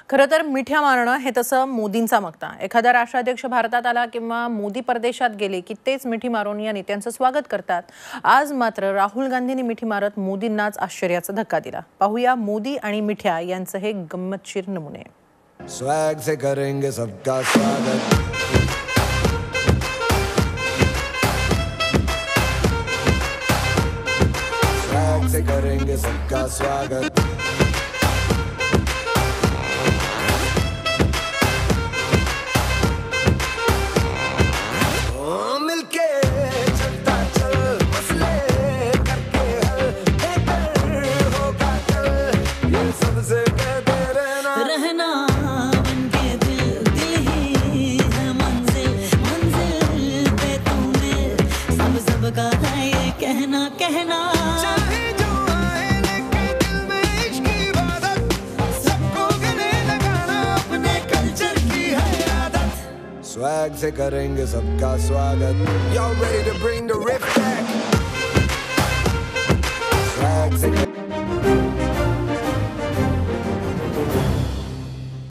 खरं तर मिठ्या मारणं हे तसं मोदींचा मक्ता. एखादा राष्ट्राध्यक्ष भारतात आला किंवा मोदी परदेशात गेले की तेच मिठी मारून या नेत्यांचं स्वागत करतात. आज मात्र राहुल गांधींनी मिठी मारत मोदींनाच आश्चर्याचा धक्का दिला. पाहूया मोदी आणि मिठ्या यांचं हे गंमतशीर नमुने. स्वैग से करेंगे सबका स्वागत. स्वैग से करेंगे सबका स्वागत. कहना चाहे जो आए लेके दिल में इश्क की इबादत, सबको गले लगाना अपने कल्चर की है आदत. स्वैग से करेंगे सबका स्वागत. Y'all ready to bring the